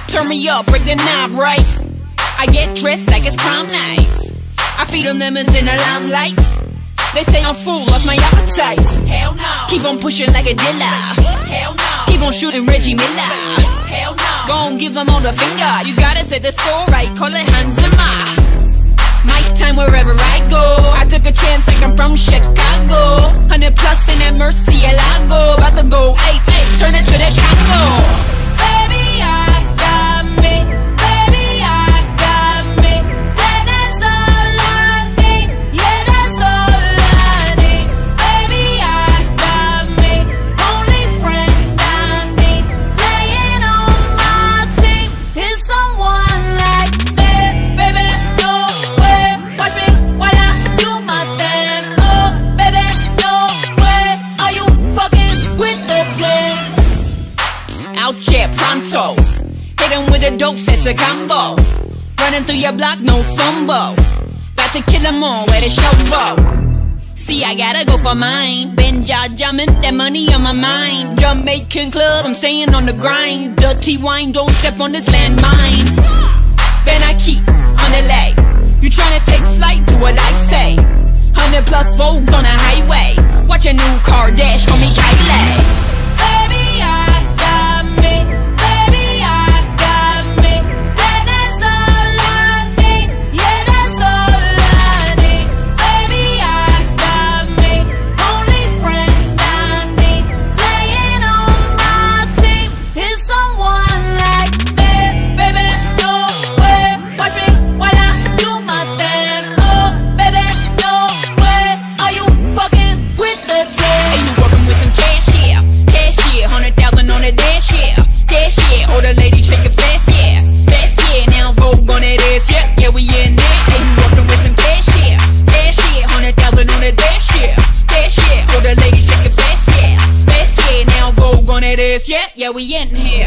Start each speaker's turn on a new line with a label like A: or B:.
A: Turn me up, break the knob, right? I get dressed like it's prom night. I feed them lemons in the limelight. They say I'm full, lost my appetite. Hell no. Keep on pushing like a dealer. Hell no. Keep on shooting Reggie Miller. Hell no. Gon' give them all the finger. You gotta say the soul right, call it Hans Zimmer. My time wherever I go. I took a chance like I'm from Chicago. 100 plus in that Murcielago. About to go, ay, ay, turn it to the Congo. Baby, I got me. Baby, I got me. And that's all I need. Yeah, that's all I need. Baby, I got me. Only friend I need. Playing on my team is someone like me. Baby, no way. Watch me while I do my thing. Oh, baby, no way. Are you fucking with the game? Out here, pronto. Hit him with a dope, set a combo. Running through your block, no fumble. About to kill them all, where the show go. See, I gotta go for mine. Been jumping, that money on my mind. Jamaican club, I'm staying on the grind. Dirty wine, don't step on this landmine. Then I keep on the leg. You tryna take flight, do what I say. 100 plus Vogues on the highway. Watch a new car dash, call me Kylie. Baby, I got me. Baby, I got me. And that's all I need. Yeah, that's all I need. Baby, I got me. Only friend I need. Playing on my team is someone like me. Baby, no way. Watch me while I do my thing. Oh, baby, no way. Are you fucking with the game? Hey, you working with some cash, yeah. Cash, yeah. 100,000 on the dash, yeah. Dash, yeah. All the ladies shaking fast, yeah. Fast, yeah. Now Vogue on that ass, yeah. Yeah, we in there. Hey, you working with some cash, yeah. Cash, yeah. 100,000 on the dash, yeah. Dash, yeah. All the ladies shaking fast, yeah. Fast, yeah. Now Vogue on that ass, yeah. Yeah, we in here.